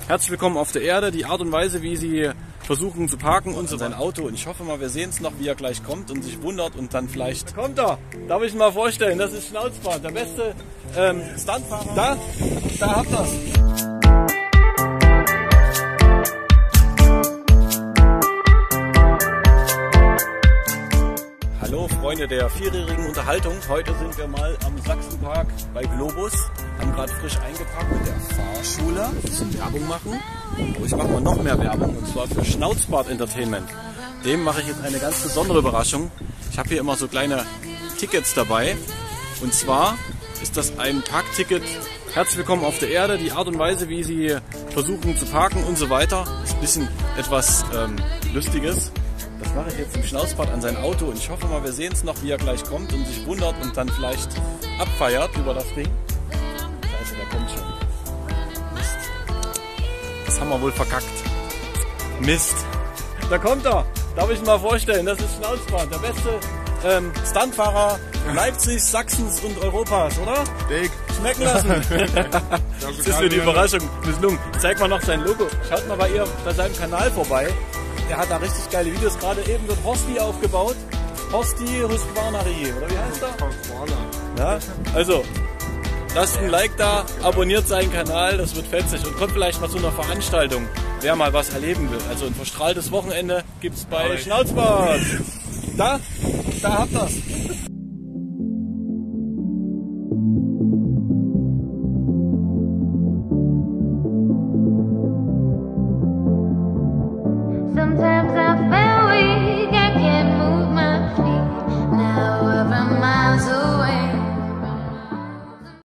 Herzlich willkommen auf der Erde. Die Art und Weise, wie sie versuchen zu parken und so sein Auto. Und ich hoffe mal, wir sehen es noch, wie er gleich kommt und sich wundert und dann vielleicht... Da kommt er! Darf ich ihn mal vorstellen? Das ist Schnauzbart, der beste Stuntfahrer. Da habt ihr's. Hallo Freunde der vierjährigen Unterhaltung. Heute sind wir mal am Sachsenpark bei Globus. Haben gerade frisch eingepackt mit der Fahrschule. Ein bisschen Werbung machen. Aber ich mache mal noch mehr Werbung und zwar für Schnauzbart Entertainment. Dem mache ich jetzt eine ganz besondere Überraschung. Ich habe hier immer so kleine Tickets dabei. Und zwar ist das ein Parkticket. Herzlich willkommen auf der Erde. Die Art und Weise, wie sie versuchen zu parken und so weiter. Ist ein bisschen etwas Lustiges. Das mache ich jetzt im Schnauzbart an sein Auto und ich hoffe mal, wir sehen es noch, wie er gleich kommt und sich wundert und dann vielleicht abfeiert über das Ding. Scheiße, der kommt schon. Mist. Das haben wir wohl verkackt. Mist. Da kommt er. Darf ich ihn mal vorstellen? Das ist Schnauzbart, der beste Stuntfahrer Leipzigs, Sachsens und Europas, oder? Dick. Schmecken lassen. Das ist mir die Überraschung misslungen. Zeig mal noch sein Logo. Schaut mal bei seinem Kanal vorbei. Der hat da richtig geile Videos. Gerade eben wird Horsti aufgebaut. Horsti Husqvarnari, oder wie heißt er? Ja, also, lasst ein Like da, abonniert seinen Kanal, das wird fetzig und kommt vielleicht mal zu einer Veranstaltung, wer mal was erleben will. Also ein verstrahltes Wochenende gibt's bei Schnauzbart. Da habt ihr's.